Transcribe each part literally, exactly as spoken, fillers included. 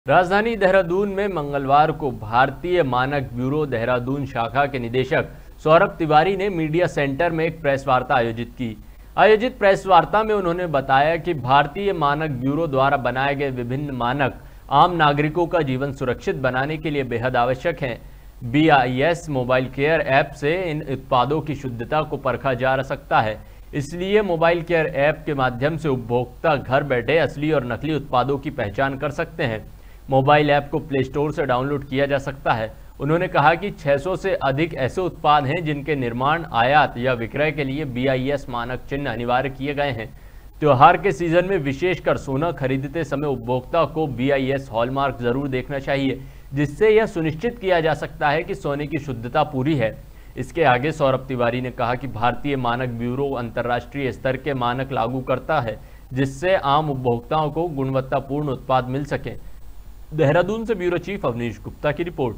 राजधानी देहरादून में मंगलवार को भारतीय मानक ब्यूरो देहरादून शाखा के निदेशक सौरभ तिवारी ने मीडिया सेंटर में एक प्रेस वार्ता आयोजित की। आयोजित प्रेस वार्ता में उन्होंने बताया कि भारतीय मानक ब्यूरो द्वारा बनाए गए विभिन्न मानक आम नागरिकों का जीवन सुरक्षित बनाने के लिए बेहद आवश्यक हैं। B I S mobile care app से इन उत्पादों की शुद्धता को परखा जा सकता है। इसलिए मोबाइल केयर ऐप के माध्यम से उपभोक्ता घर बैठे असली और नकली उत्पादों की पहचान कर सकते हैं। मोबाइल ऐप को प्ले स्टोर से डाउनलोड किया जा सकता है। उन्होंने कहा कि छह सौ से अधिक ऐसे उत्पाद हैं जिनके निर्माण, आयात या विक्रय के लिए बी आई एस मानक चिन्ह अनिवार्य किए गए हैं। त्योहार के सीजन में विशेषकर सोना खरीदते समय उपभोक्ता को बी आई एस हॉलमार्क जरूर देखना चाहिए, जिससे यह सुनिश्चित किया जा सकता है कि सोने की शुद्धता पूरी है। इसके आगे सौरभ तिवारी ने कहा कि भारतीय मानक ब्यूरो अंतर्राष्ट्रीय स्तर के मानक लागू करता है, जिससे आम उपभोक्ताओं को गुणवत्तापूर्ण उत्पाद मिल सके। देहरादून से ब्यूरो चीफ अवनीश गुप्ता की रिपोर्ट।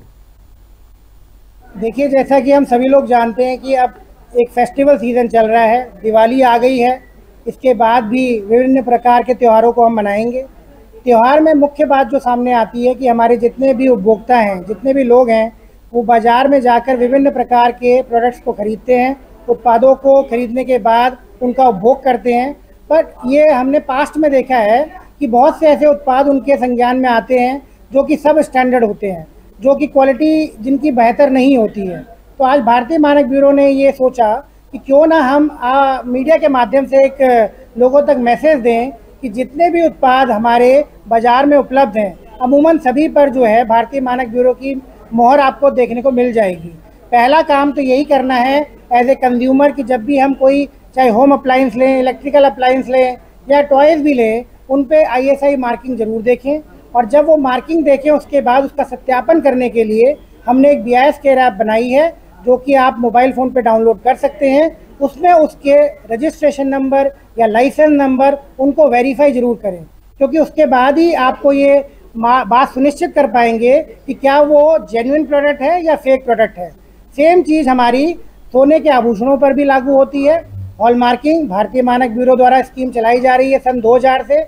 देखिए, जैसा कि हम सभी लोग जानते हैं कि अब एक फेस्टिवल सीजन चल रहा है, दिवाली आ गई है। इसके बाद भी विभिन्न प्रकार के त्योहारों को हम मनाएंगे। त्यौहार में मुख्य बात जो सामने आती है कि हमारे जितने भी उपभोक्ता हैं, जितने भी लोग हैं, वो बाज़ार में जाकर विभिन्न प्रकार के प्रोडक्ट्स को खरीदते हैं। उत्पादों को खरीदने के बाद उनका उपभोग करते हैं। पर ये हमने पास्ट में देखा है कि बहुत से ऐसे उत्पाद उनके संज्ञान में आते हैं जो कि सब स्टैंडर्ड होते हैं, जो कि क्वालिटी जिनकी बेहतर नहीं होती है। तो आज भारतीय मानक ब्यूरो ने ये सोचा कि क्यों ना हम आ, मीडिया के माध्यम से एक लोगों तक मैसेज दें कि जितने भी उत्पाद हमारे बाज़ार में उपलब्ध हैं, अमूमन सभी पर जो है भारतीय मानक ब्यूरो की मोहर आपको देखने को मिल जाएगी। पहला काम तो यही करना है एज ए कंज्यूमर कि जब भी हम कोई चाहे होम अप्लायंस लें, इलेक्ट्रिकल अप्लायंस लें या टॉयज़ भी लें, उन पे आई एस आई मार्किंग ज़रूर देखें। और जब वो मार्किंग देखें उसके बाद उसका सत्यापन करने के लिए हमने एक B I S care app बनाई है, जो कि आप मोबाइल फ़ोन पे डाउनलोड कर सकते हैं। उसमें उसके रजिस्ट्रेशन नंबर या लाइसेंस नंबर उनको वेरीफाई ज़रूर करें, क्योंकि उसके बाद ही आपको ये बात सुनिश्चित कर पाएंगे कि क्या वो जेन्युइन प्रोडक्ट है या फेक प्रोडक्ट है। सेम चीज़ हमारी सोने के आभूषणों पर भी लागू होती है। हॉलमार्किंग भारतीय मानक ब्यूरो द्वारा स्कीम चलाई जा रही है सन दो हज़ार से।